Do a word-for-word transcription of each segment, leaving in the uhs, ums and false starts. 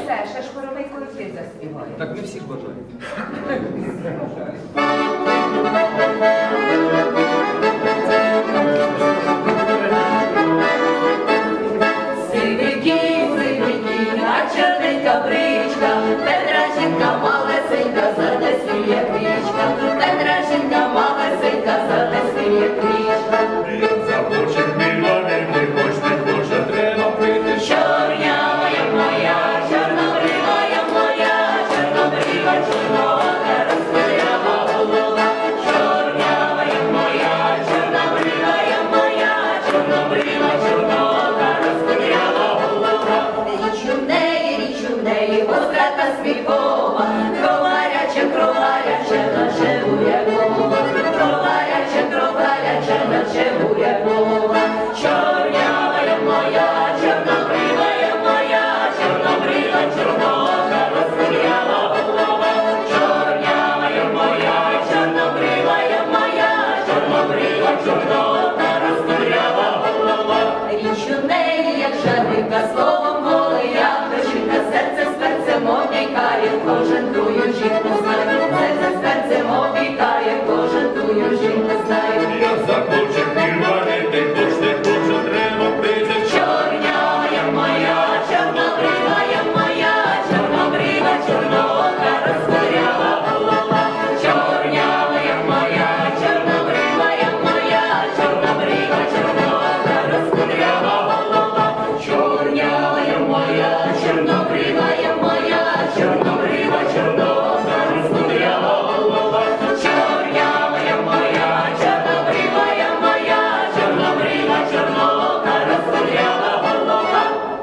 все, ще ж хоровий колектив заспіває. Так ми всі ж бажаємо. Сивики, сивики, а чорненька бричка, Петрашенька малесенька, задесує крічка, Петрашенька малесенька, задесує крічка. Захоче хмільварити, хоч не хоче, треба пити. Чорнявая моя, чорнобривая моя, чорнобрива, чорнота, розкурява голова. Чорнявая моя, чорнобривая моя, чорнобрива, чорнота, розкурява голова. Річ у неї, річ у неї, гостра сміхова, кроваряча, кроваряча, наче бурякова. Кроваряча, кроваряча, наче бурякова. Чорнявая моя, чорнобривая моя, чорнобрива, чорнота, розкурява голова. Чорнявая моя, чорнобривая моя, чорнобрива, чорнота, розкурява голова. Річ у неї, як жарика, словом волея, дочинка, серце з перцем обійкає, кожен тую жінку знає. Серце з перцем обійкає, кожен тую жінку знає. Я захоче хмільварити, хоч не хоче, треба пити. Чорнявая моя, чорнобривая моя, чорнобрива, чорнота, розкурява голова. Чорнявая моя, чорнобривая моя, чорнобрива, чорнота, розкурява голова. Чорнявая моя, чорнобривая моя, чорнобрива, чорнота, розкурява голова. Чорнявая моя, чорнобривая моя, чорнобрива, чорнота, розкурява голова.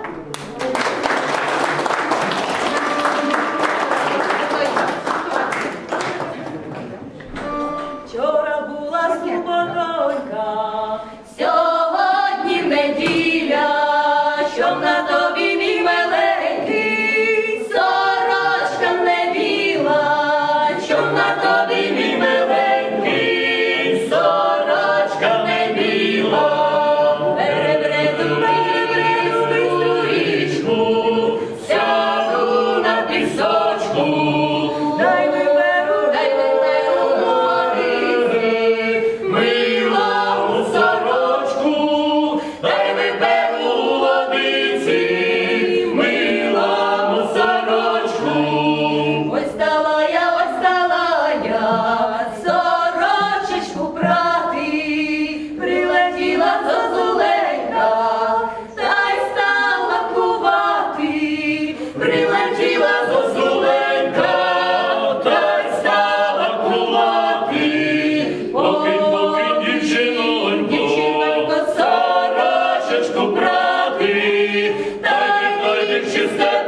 Вчора була суборонька, сьогодні неділя, щоб на тобі, мій миленький, сорочка не біла, щоб на тобі, мій миленький, сорочка не біла. Перебреду, перебреду стрийську річку, сяду на пісочку, дай виберу, дай виберу водиці, милому сорочку, дай виберу водиці, милому сорочку. Ось дала я, ось дала я сорочечку прати, прилетіла зозуленька, та й стала кувати. Прилетіла зозуленька, та й стала кувати. Покинь, покинь, дівчинонько, Дівчинонько, сорочечку прати, та й ніхто й не чисте